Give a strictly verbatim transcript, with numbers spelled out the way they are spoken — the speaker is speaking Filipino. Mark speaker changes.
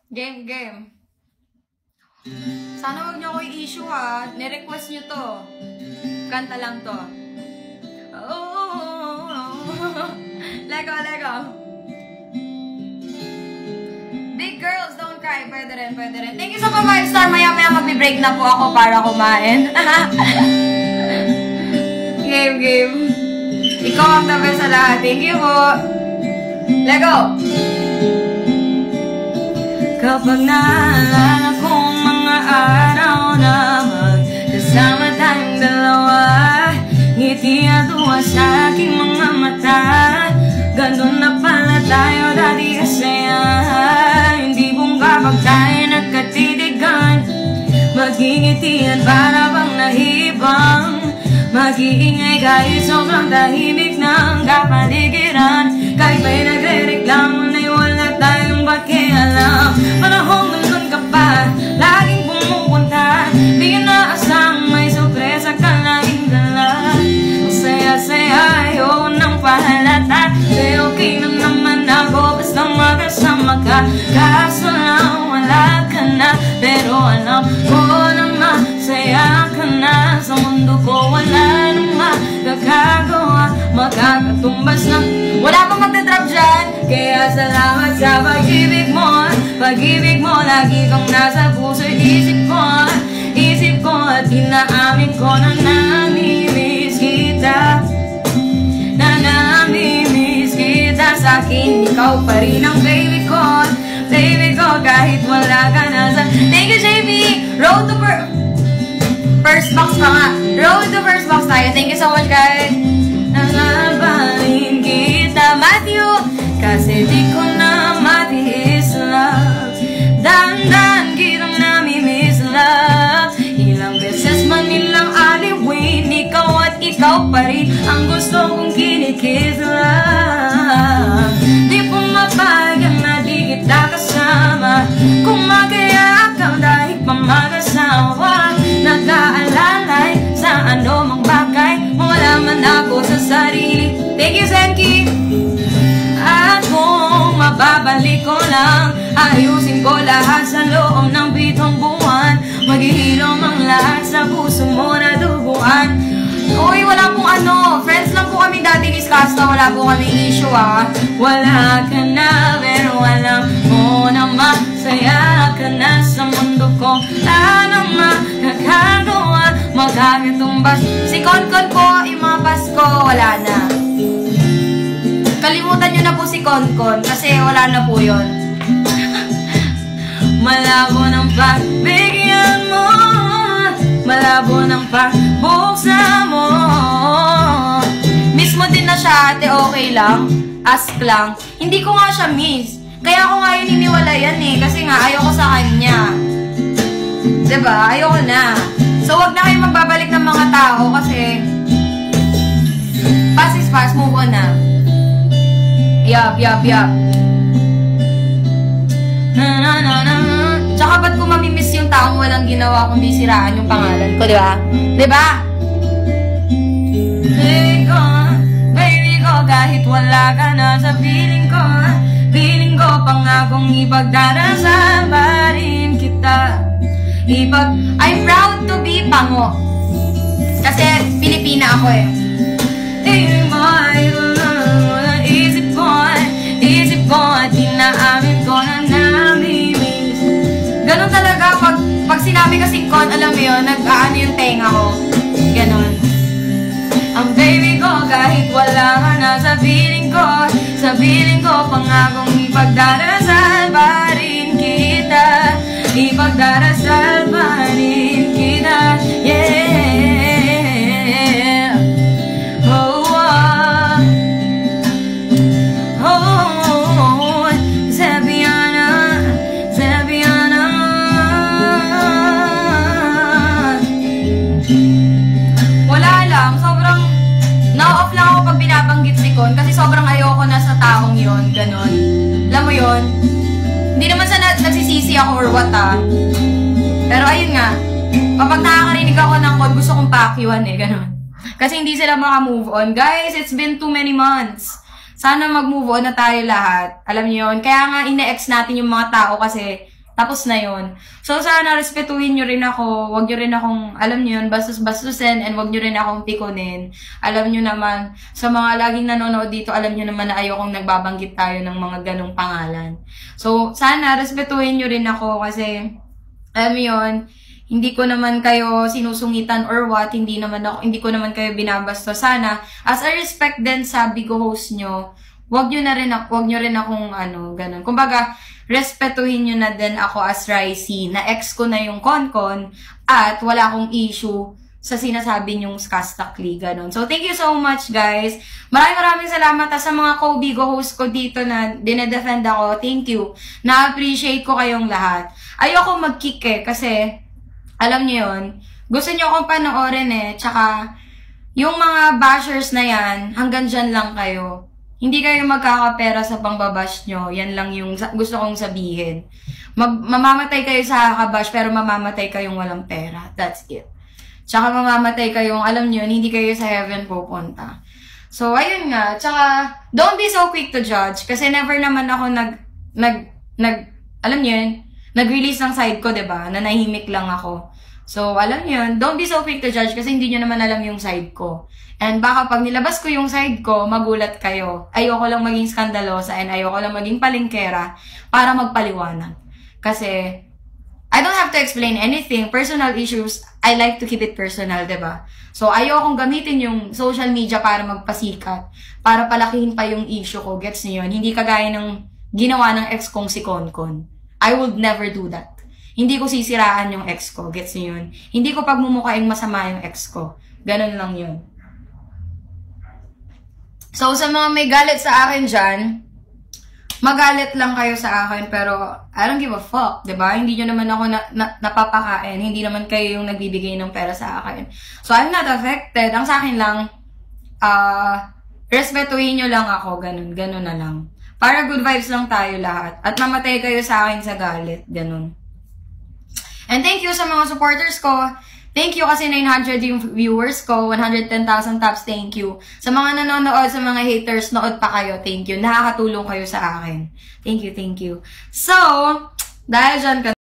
Speaker 1: Game, game. Sana wag niyo ako i-issue ha. Ni-request niyo to. Kanta lang to. Oh, Lego, Lego. Big girls, don't cry. Pwede rin, pwede rin. Thank you sa five star. Maya-maya magbe-break na po ako para kumain. Game, game. Ikaw ang the best sa lahat. Thank you po. Lego. Kapag naalala kong mga araw na magkasama tayong dalawa, ngiti at uwa sa aking mga mata. Ganun na pala tayo dati kasi hindi buong kapag tayo nagkatitigan, magingitian para bang nahibang, mag-iingay kahit sobrang tahimik ng kapaligiran. Kahit may nagre-reklamo na'y wala tayong pakialam. Panahong nandun ka pa, laging pumupunta, di ka naasang may sorpresa ka laging dala. Ang saya-saya, ayoko nang pahalata, di okay na naman ako basta magkasama ka. Kaso lang wala ka na, pero alam ko na masaya ka na. Sa mundo ko wala nang magagawa, makakatumbas na wala pang magdadrop dyan. Kaya salamat sa pag-ibig mo, pag-ibig mo lagi kang nasa puso isip ko, isip ko. At inaamin ko na namimiss kita, na namimiss kita. Sa akin ikaw pa rin ang baby ko, baby ko kahit wala ka na sa... Thank you J B. Road to per... first box pa nga. Road to first box tayo. Thank you so much guys. Nangabalin kita Matthew, kasi di ko na matihis love. Dahan-dahan kitang namimiss love. Ilang beses man nilang aliwin, ikaw at ikaw pa rin ang gusto kong kinikis love. Di pumapagang na di kita kasama, kung magayak kang dahil pa mag-asawa. Nag-aalalay sa ano mang bagay, mawala man ako sa sarili. Thank you Zenki. At kung mababalik ko lang, ayusin ko lahat sa loob ng pitong buwan. Maghihilom ang lahat sa puso mo na duguan. Uy, wala pong ano, friends lang po kami dati ni Skasta, wala po kami issue ah. Wala ka na, pero alam mo na masaya ka na sa mundo ko. Ano makakagawa, magkakatumbas. Si Konkon po, yung mga Pasko, wala na. Kalimutan nyo na po si Konkon, kasi wala na po yun. Malabo ng pagbigyan mo, malabo ng pagbuksan mo. Miss mo din na siya ate, okay lang. Ask lang. Hindi ko nga siya miss. Kaya ako nga yun iniwalayan eh, kasi nga ayoko sa kanya. Diba? Ayoko na. So wag na kayo magbabalik ng mga tao kasi pass is pass, move on na. Yup, yup, yup. Na na na na. Tsaka ba't ko mamimiss yung taong walang ginawa kundi siraan yung pangalan ko, di ba? Di ba? Baby ko, baby ko, kahit wala ka na sa feeling ko, feeling ko pangakong ipagdarasal pa rin kita. Ipag, I'm proud to be Pango. Kasi Pilipina ako eh. Isip mo, isip ko, isip ko, at inaamin ko na namimiss. Ganon talaga, pag, pag sinabi kasing kon, alam mo yun, nag-aano yung tenga ko. Ganon. Ang baby ko, kahit wala ka na sa feeling ko, sa feeling ko, pangakong ipagdarasal pa rin kita. Ipagdarasal pa rin kita, yeah. Oh, oh, oh, Zebiana, Zebiana. Wala lang, sobrang na-off lang ako pag binabanggit si Kon kasi sobrang ayoko na sa taong yon, ganon. Alam mo yon? Hindi naman sa nagsisisi ako or what ah. Pero ayun nga, kapag nakakarinig ako ng Kon, gusto kong pakyuan eh, ganon. Kasi hindi sila maka-move on. Guys, it's been too many months. Sana mag-move on na tayo lahat. Alam niyo yun? Kaya nga ine-ex natin yung mga tao kasi tapos na yun. So, sana respetuhin nyo rin ako. Huwag nyo rin akong, alam nyo yun, bastos-bastusin, and huwag nyo rin akong pikunin. Alam nyo naman, sa mga laging nanonood dito, alam nyo naman na ayokong nagbabanggit tayo ng mga ganong pangalan. So, sana respetuhin nyo rin ako kasi, alam mo yun, hindi ko naman kayo sinusungitan or what, hindi naman ako, hindi ko naman kayo binabasto. Sana, as a respect din sa Bigo host nyo, wag nyo na rin ako, wag nyo rin akong ano, ganun. Kumbaga, respetuhin nyo na din ako as Ricey, na ex ko na yung Konkon, at wala akong issue sa sinasabi nyong Skastakli, ganun. So, thank you so much, guys. Maraming maraming salamat sa mga co-Bigo host ko dito na dinedefend ako. Thank you. Na-appreciate ko kayong lahat. Ayoko mag-kick eh, kasi, alam nyo yun, gusto nyo akong panoorin eh, tsaka, yung mga bashers na yan, hanggang dyan lang kayo. Hindi kayo magkakapera sa pangbabash nyo. Yan lang yung gusto kong sabihin. Mag mamamatay kayo sa kabash, pero mamamatay kayong walang pera. That's it. Tsaka mamamatay kayong, alam nyo, hindi kayo sa heaven pupunta. So, ayun nga. Tsaka, don't be so quick to judge. Kasi never naman ako nag, nag, nag, alam nyo yun, nag-release ng side ko, diba? Na nahimik lang ako. So, alam nyo yun, don't be so quick to judge kasi hindi nyo naman alam yung side ko. And baka pag nilabas ko yung side ko, magulat kayo. Ayoko lang maging skandalosa and ayoko lang maging palingkera para magpaliwanag. Kasi, I don't have to explain anything. Personal issues, I like to keep it personal, diba? So, ayokong gamitin yung social media para magpasikat, para palakihin pa yung issue ko. Gets niyo yun? Hindi kagaya ng ginawa ng ex kong si Konkon. I would never do that. Hindi ko sisiraan yung ex ko. Gets niyo yun? Hindi ko pagmumukhaing masama yung ex ko. Ganun lang yun. So, sa mga may galit sa akin dyan, magalit lang kayo sa akin, pero I don't give a fuck, diba? Hindi nyo naman ako na, na, napapakain. Hindi naman kayo yung nagbibigay ng pera sa akin. So, I'm not affected. Ang sa akin lang, uh, respetuhin nyo lang ako. Ganun, ganun na lang. Para good vibes lang tayo lahat. At mamatay kayo sa akin sa galit. Ganun. And thank you sa mga supporters ko. Thank you kasi nine hundred yung viewers ko. one hundred ten thousand taps, thank you. Sa mga nanonood, sa mga haters, nood pa kayo, thank you. Nakakatulong kayo sa akin. Thank you, thank you. So, dahil dyan,